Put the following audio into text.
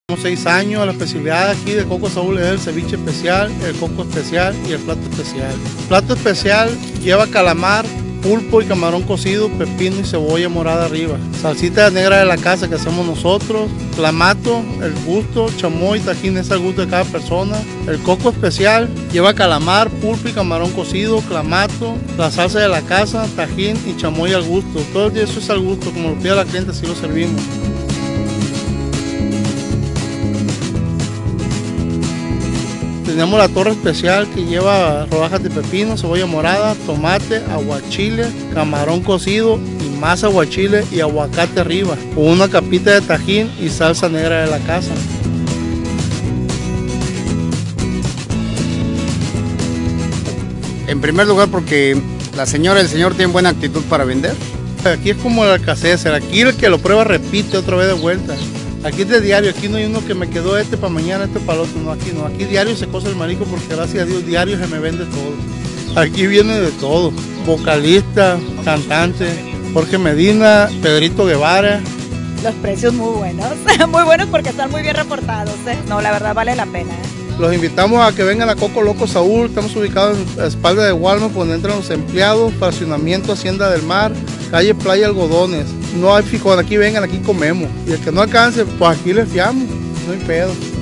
Tenemos 6 años, la especialidad aquí de Coco Saúl es el ceviche especial, el coco especial y el plato especial. El plato especial lleva calamar, pulpo y camarón cocido, pepino y cebolla morada arriba. Salsita negra de la casa que hacemos nosotros, clamato, el gusto, chamoy, tajín es al gusto de cada persona. El coco especial lleva calamar, pulpo y camarón cocido, clamato, la salsa de la casa, tajín y chamoy al gusto. Todo eso es al gusto, como lo pide la cliente así lo servimos. Tenemos la torre especial que lleva rodajas de pepino, cebolla morada, tomate, aguachile, camarón cocido y más aguachile y aguacate arriba, con una capita de tajín y salsa negra de la casa. En primer lugar porque la señora y el señor tienen buena actitud para vender. Aquí es como el Alcacézar, aquí el que lo prueba repite otra vez de vuelta. Aquí es de diario, aquí no hay uno que me quedó para mañana, para el otro, no, aquí diario se cose el marisco porque gracias a Dios diario se me vende todo. Aquí viene de todo, vocalista, cantante, Jorge Medina, Pedrito Guevara. Los precios muy buenos porque están muy bien reportados, No, la verdad vale la pena, Los invitamos a que vengan a Coco Loco Saúl, estamos ubicados en la espalda de Walmart, donde entran los empleados, fraccionamiento Hacienda del Mar, calle Playa Algodones. No hay fijón, aquí vengan, aquí comemos. Y el que no alcance, pues aquí les fiamos, no hay pedo.